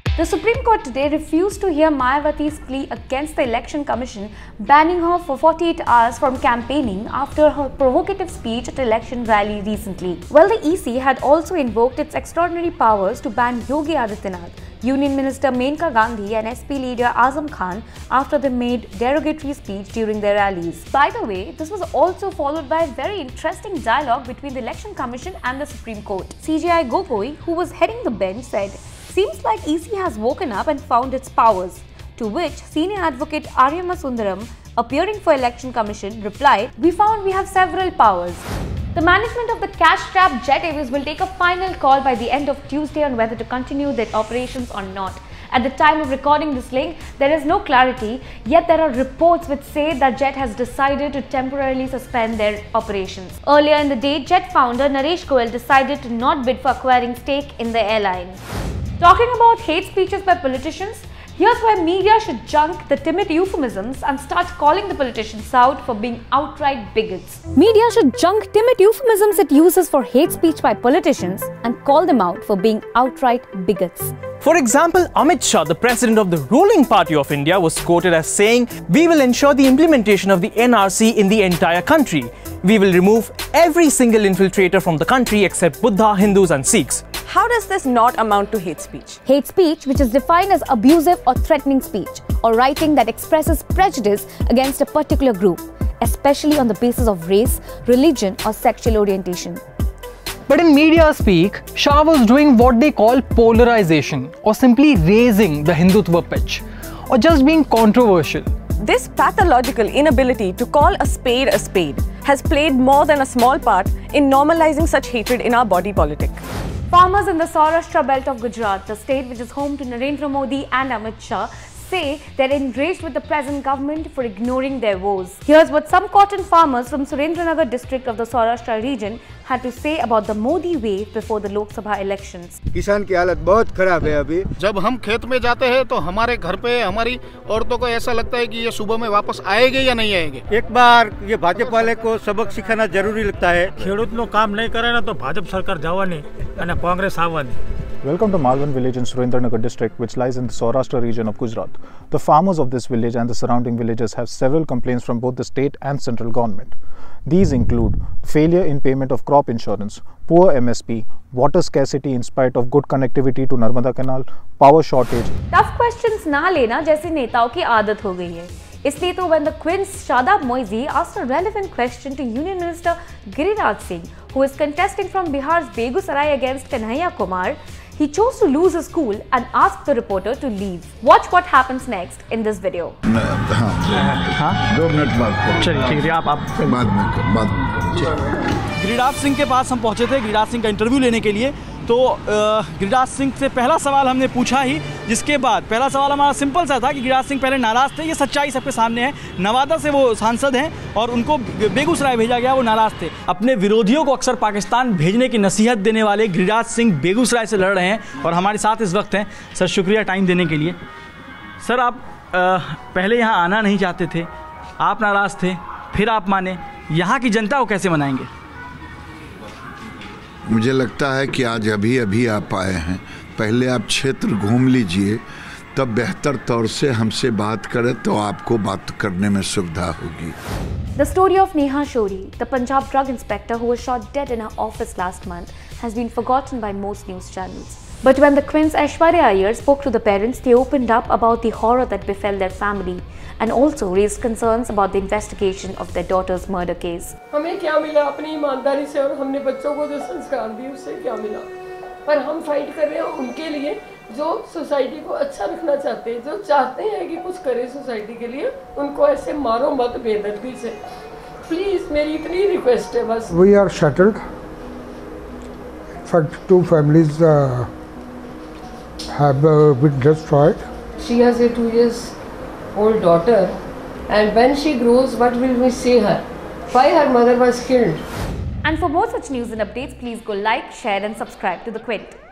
The Supreme Court today refused to hear Mayawati's plea against the Election Commission banning her for 48 hours from campaigning after her provocative speech at an election rally recently. Well, the EC had also invoked its extraordinary powers to ban Yogi Adityanath, Union Minister Menka Gandhi and SP leader Azam Khan after they made derogatory speech during their rallies. By the way, this was also followed by a very interesting dialogue between the Election Commission and the Supreme Court. CJI Gogoi, who was heading the bench, said, "Seems like EC has woken up and found its powers." To which senior advocate Aryama Sundaram, appearing for Election Commission, replied, "We found we have several powers." The management of the cash-strapped Jet Airways will take a final call by the end of Tuesday on whether to continue their operations or not. At the time of recording this link, there is no clarity, yet there are reports which say that Jet has decided to temporarily suspend their operations. Earlier in the day, Jet founder Naresh Goyal decided to not bid for acquiring stake in the airline. Talking about hate speeches by politicians, here's where media should junk the timid euphemisms and start calling the politicians out for being outright bigots. Media should junk timid euphemisms it uses for hate speech by politicians and call them out for being outright bigots. For example, Amit Shah, the president of the ruling party of India, was quoted as saying, "We will ensure the implementation of the NRC in the entire country. We will remove every single infiltrator from the country except Buddha, Hindus and Sikhs." How does this not amount to hate speech? Hate speech, which is defined as abusive or threatening speech, or writing that expresses prejudice against a particular group, especially on the basis of race, religion or sexual orientation. But in media speak, Shah was doing what they call polarization, or simply raising the Hindutva pitch, or just being controversial. This pathological inability to call a spade has played more than a small part in normalizing such hatred in our body politic. Farmers in the Saurashtra belt of Gujarat, the state which is home to Narendra Modi and Amit Shah, say they're enraged with the present government for ignoring their woes. Here's what some cotton farmers from Surendranagar district of the Saurashtra region had to say about the Modi wave before the Lok Sabha elections. किसान की हालत बहुत खराब है अभी। जब हम खेत में जाते हैं तो हमारे घर पे हमारी औरतों को ऐसा लगता है कि ये सुबह में वापस आएंगे या नहीं आएंगे। एक बार ये भाजपा वाले को सबक सिखाना जरूरी लगता है। ખેડૂતનું કામ નહીં કરે ને તો ભાજપ સરકાર જવાની અને કોંગ્રેસ આવવાની. Welcome to Malvan village in Surendranagar district, which lies in the Saurashtra region of Gujarat. The farmers of this village and the surrounding villages have several complaints from both the state and central government. These include failure in payment of crop insurance, poor MSP, water scarcity in spite of good connectivity to Narmada Canal, power shortage. Tough questions ना लेना जैसे नेताओं की आदत हो गई है. इसलिए तो when the Queen's Shadab Moizi asked a relevant question to Union Minister Giriraj Singh, who is contesting from Bihar's Begusarai against Kanhaiya Kumar, he chose to lose his cool and asked the reporter to leave. Watch what happens next in this video. हाँ 2 minute बाद चलिए ठीक है, आप बाद में गिरिराज सिंह के पास हम पहुंचे थे गिरिराज सिंह का इंटरव्यू लेने के लिए। तो गिरिराज सिंह से पहला सवाल हमने पूछा ही, जिसके बाद पहला सवाल हमारा सिंपल सा था कि गिरिराज सिंह पहले नाराज़ थे, ये सच्चाई सबके सामने है। नवादा से वो सांसद हैं और उनको बेगूसराय भेजा गया, वो नाराज़ थे। अपने विरोधियों को अक्सर पाकिस्तान भेजने की नसीहत देने वाले गिरिराज सिंह बेगूसराय से लड़ रहे हैं और हमारे साथ इस वक्त हैं। सर शुक्रिया टाइम देने के लिए। सर आप पहले यहाँ आना नहीं चाहते थे, आप नाराज़ थे, फिर आप माने, यहाँ की जनता को कैसे मनाएंगे? मुझे लगता है कि आज अभी आप आए हैं, पहले आप क्षेत्र घूम लीजिए, तब बेहतर तौर से हमसे बात करें तो आपको बात करने में सुविधा होगी। The story of Neha Shori, the Punjab drug inspector who was shot dead in her office last month, has been forgotten by most news channels. But when the Queen's Aishwarya Iyer spoke to the parents, they opened up about the horror that befell their family and also raised concerns about the investigation of their daughter's murder case. हमें क्या मिला अपनी ईमानदारी से, और हमने बच्चों को जो संस्कार दिए उससे क्या मिला? पर हम फाइट कर रहे हैं उनके लिए जो सोसाइटी को अच्छा रखना चाहते हैं, जो चाहते हैं कि कुछ करे सोसाइटी के लिए। उनको ऐसे मारो मत बेदर्दी से, प्लीज मेरी इतनी रिक्वेस्ट है बस। We are shattered. Fact, 2 families have been destroyed. She has a 2 years old daughter, and when she grows, what will we say her? Why her mother was killed? And for more such news and updates, please go like, share and subscribe to The Quint.